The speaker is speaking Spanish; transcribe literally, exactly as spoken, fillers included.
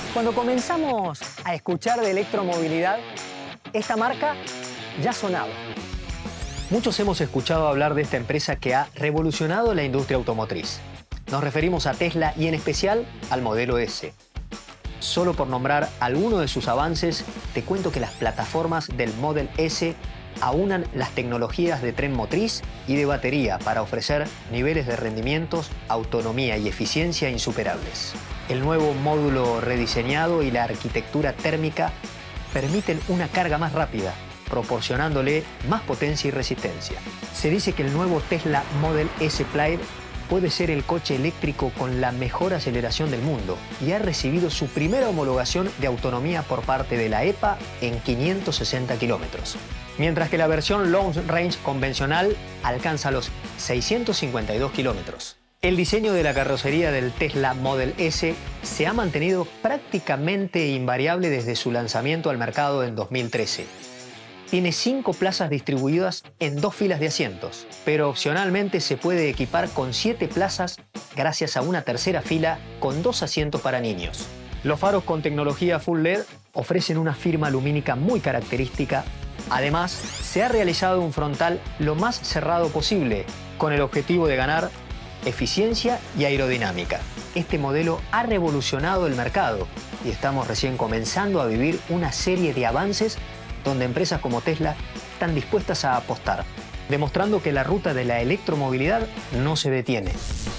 Cuando comenzamos a escuchar de electromovilidad, esta marca ya sonaba. Muchos hemos escuchado hablar de esta empresa que ha revolucionado la industria automotriz. Nos referimos a Tesla y en especial al modelo S. Solo por nombrar alguno de sus avances, te cuento que las plataformas del Model S aunan las tecnologías de tren motriz y de batería para ofrecer niveles de rendimientos, autonomía y eficiencia insuperables. El nuevo módulo rediseñado y la arquitectura térmica permiten una carga más rápida, proporcionándole más potencia y resistencia. Se dice que el nuevo Tesla Model S Plaid puede ser el coche eléctrico con la mejor aceleración del mundo y ha recibido su primera homologación de autonomía por parte de la E P A en quinientos sesenta kilómetros. Mientras que la versión Long Range convencional alcanza los seiscientos cincuenta y dos kilómetros. El diseño de la carrocería del Tesla Model S se ha mantenido prácticamente invariable desde su lanzamiento al mercado en dos mil trece. Tiene cinco plazas distribuidas en dos filas de asientos, pero opcionalmente se puede equipar con siete plazas gracias a una tercera fila con dos asientos para niños. Los faros con tecnología Full L E D ofrecen una firma lumínica muy característica. Además, se ha realizado un frontal lo más cerrado posible, con el objetivo de ganar eficiencia y aerodinámica. Este modelo ha revolucionado el mercado y estamos recién comenzando a vivir una serie de avances donde empresas como Tesla están dispuestas a apostar, demostrando que la ruta de la electromovilidad no se detiene.